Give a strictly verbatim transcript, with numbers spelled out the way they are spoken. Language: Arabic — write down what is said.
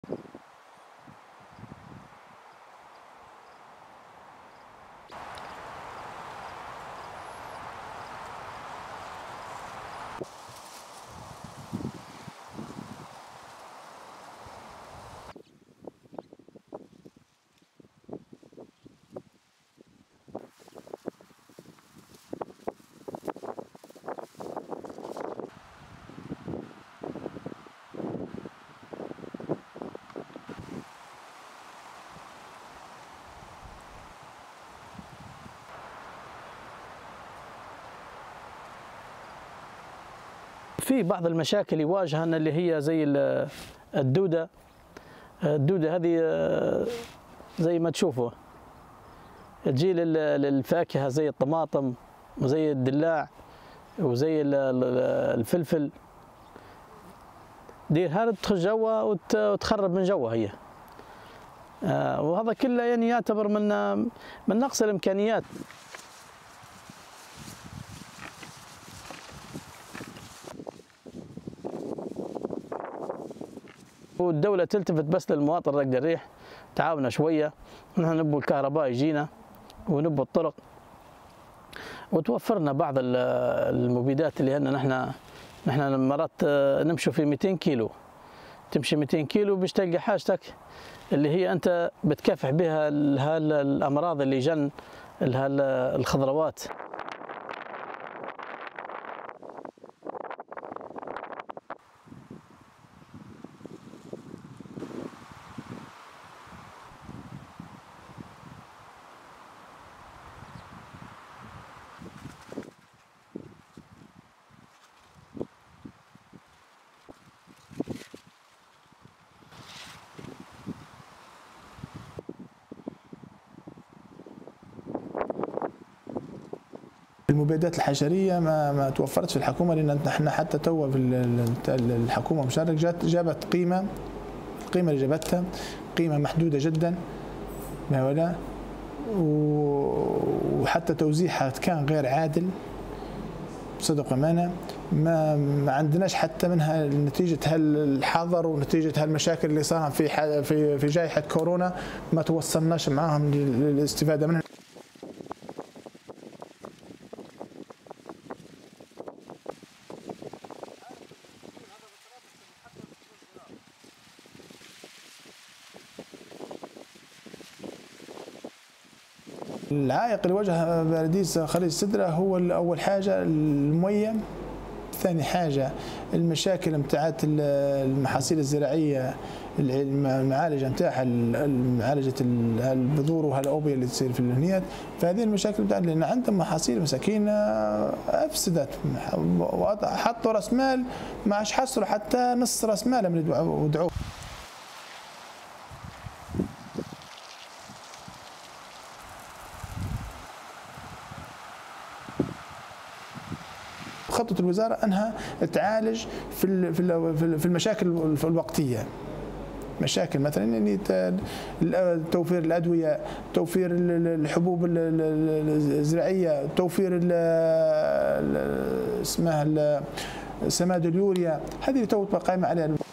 في بعض المشاكل يواجهنا اللي هي زي الدودة. الدودة هذه زي ما تشوفوا تجي للفاكهة زي الطماطم وزي الدلاع وزي الفلفل، دي هذا تدخل جوا وتخرب من جوا هي، وهذا كله يعني يعتبر من من نقص الإمكانيات. والدولة تلتفت بس للمواطن رق الريح، تعاونا شوية، نحن نبوا الكهرباء يجينا ونبوا الطرق، وتوفرنا بعض المبيدات اللي هن نحن نحن مرات نمشوا في مئتين كيلو، تمشي مئتين كيلو باش تلقى حاجتك اللي هي أنت بتكافح بها الأمراض اللي جن الخضروات. المبيدات الحشريه ما ما توفرتش في الحكومه، لان احنا حتى تو في الحكومه مشارك جات جابت قيمه، القيمه اللي جابتها قيمه محدوده جدا ولا، وحتى توزيعها كان غير عادل بصدق وامانه. ما ما عندناش حتى منها نتيجه هالحظر ونتيجه هالمشاكل اللي صارت في في في جائحه كورونا، ما توصلناش معاهم للاستفاده منها. العائق اللي واجه بلدية خليج سدرة هو أول حاجة المية، ثاني حاجة المشاكل متاعت المحاصيل الزراعية، المعالجة متاعها، معالجة البذور وهالأوبية اللي تصير في الهنيات، فهذه المشاكل بتاعت، لأن عندهم محاصيل مساكين أفسدت، حطوا رأس مال ما عادش حصلوا حتى نص رأس مال من ودعوه. خطة الوزارة أنها تعالج في في المشاكل الوقتية، مشاكل مثلا يعني توفير الأدوية، توفير الحبوب الزراعية، توفير اسمها سماد اليوريا، هذه اللي تو قائمة عليها.